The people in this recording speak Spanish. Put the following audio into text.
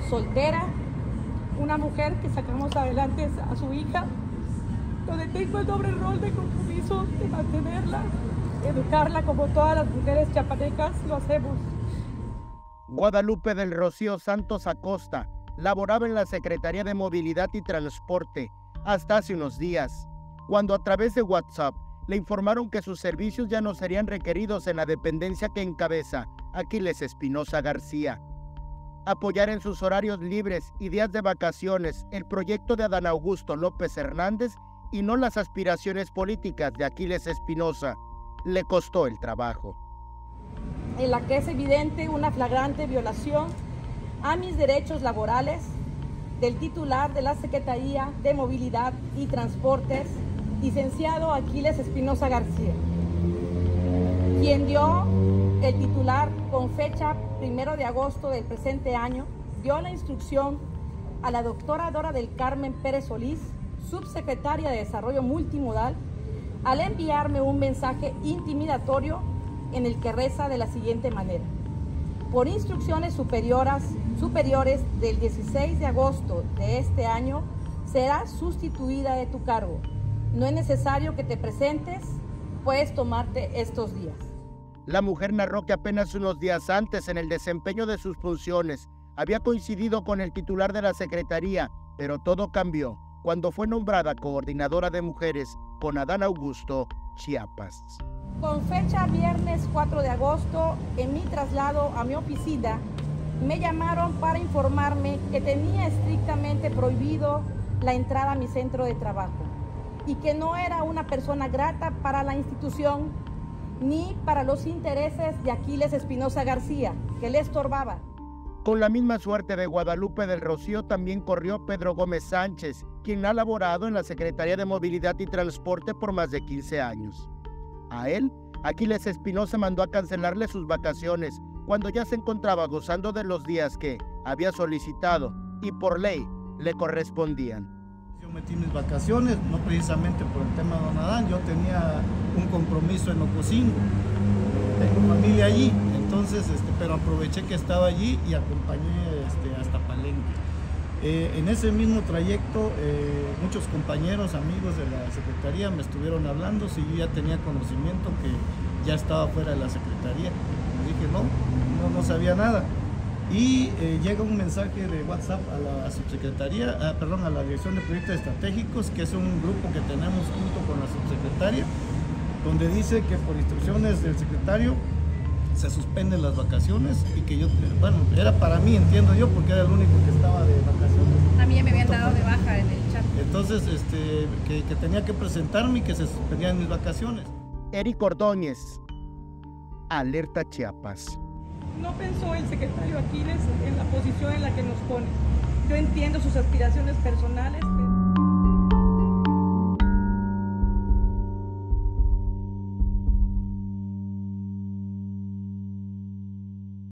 soltera, una mujer que sacamos adelante a su hija, donde tengo el doble rol de compromiso de mantenerla, educarla como todas las mujeres chiapanecas lo hacemos. Guadalupe del Rocío Santos Acosta laboraba en la Secretaría de Movilidad y Transporte hasta hace unos días, cuando a través de WhatsApp le informaron que sus servicios ya no serían requeridos en la dependencia que encabeza Aquiles Espinosa García. Apoyar en sus horarios libres y días de vacaciones el proyecto de Adán Augusto López Hernández y no las aspiraciones políticas de Aquiles Espinosa le costó el trabajo. En la que es evidente una flagrante violación a mis derechos laborales del titular de la Secretaría de Movilidad y Transportes, licenciado Aquiles Espinosa García, quien dio el titular con fecha 1 de agosto del presente año, dio la instrucción a la doctora Dora del Carmen Pérez Solís, subsecretaria de Desarrollo Multimodal, al enviarme un mensaje intimidatorio en el que reza de la siguiente manera: por instrucciones superiores del 16 de agosto de este año, serás sustituida de tu cargo. No es necesario que te presentes, puedes tomarte estos días. La mujer narró que apenas unos días antes, en el desempeño de sus funciones, había coincidido con el titular de la Secretaría, pero todo cambió cuando fue nombrada coordinadora de mujeres con Adán Augusto, Chiapas. Con fecha viernes 4 de agosto, en mi traslado a mi oficina, me llamaron para informarme que tenía estrictamente prohibido la entrada a mi centro de trabajo y que no era una persona grata para la institución ni para los intereses de Aquiles Espinosa García, que le estorbaba. Con la misma suerte de Guadalupe del Rocío también corrió Pedro Gómez Sánchez, quien ha laborado en la Secretaría de Movilidad y Transporte por más de 15 años. A él, Aquiles Espinosa mandó a cancelarle sus vacaciones cuando ya se encontraba gozando de los días que había solicitado y por ley le correspondían. Yo metí mis vacaciones, no precisamente por el tema de don Adán, yo tenía un compromiso en Ocosingo, tengo familia allí, entonces, pero aproveché que estaba allí y acompañé hasta Palenque. En ese mismo trayecto, muchos compañeros, amigos de la Secretaría me estuvieron hablando si yo ya tenía conocimiento que ya estaba fuera de la Secretaría. Les dije no sabía nada. Y llega un mensaje de WhatsApp a la subsecretaría, a la Dirección de Proyectos Estratégicos, que es un grupo que tenemos junto con la subsecretaria, donde dice que por instrucciones del secretario se suspenden las vacaciones y que yo, bueno, era para mí, entiendo yo, porque era el único que estaba de vacaciones. A mí me habían dado de baja en el chat. Entonces, que tenía que presentarme y que se suspendían mis vacaciones. Eric Ordóñez, Alerta Chiapas. No pensó el secretario Aquiles en la posición en la que nos pone. Yo entiendo sus aspiraciones personales, pero...